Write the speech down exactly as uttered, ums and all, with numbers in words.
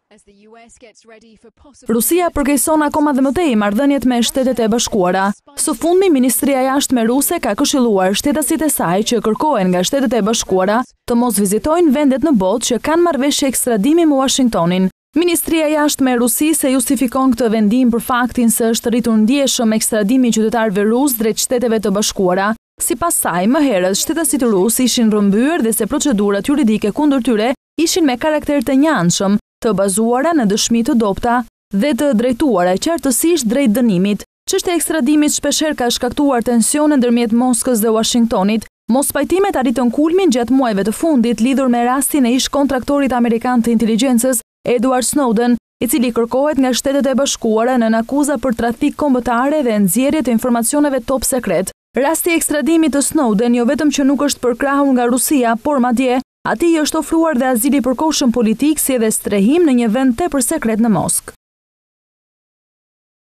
Rusia përkeqëson akoma dhe më tej marrëdhëniet me Shtetet e Bashkuara. Së fundmi, Ministria e Jashtme ruse ka këshilluar shtetasit e saj që kërkohen nga Shtetet e Bashkuara të mos vizitojnë vendet në botë që kanë marrëveshje ekstradimi me Washingtonin. Ministria e Jashtme e Rusisë e justifikon këtë vendim për faktin se është rritur ndjeshëm ekstradimi i qytetarëve rusë drejt Shteteve të Bashkuara. Sipas saj, më herët shtetasit rusë ishin rrëmbyer dhe se procedurat juridike kundër tyre ishin me karakter të njanshëm, të bazuara në dëshmi të dobta dhe të drejtuara qartësisht drejt dënimit. Çështja e ekstradimit shpeshherë ka shkaktuar tensione ndërmjet Moskës dhe Washingtonit. Mospajtimet arritën kulmin gjatë muajve të fundit lidhur me rastin e ish kontraktorit amerikan të inteligjencës Edward Snowden, i cili kërkohet nga Shtetet e Bashkuara në akuza për trafik kombëtare dhe nxjerrje të informacioneve top sekret. Rasti i ekstradimit të Snowden jo vetëm që nuk është përkrahur nga Rusia, por madje atij është ofruar dhe azili përkohshëm politik si edhe strehim në një vend tepër sekret në Moskë.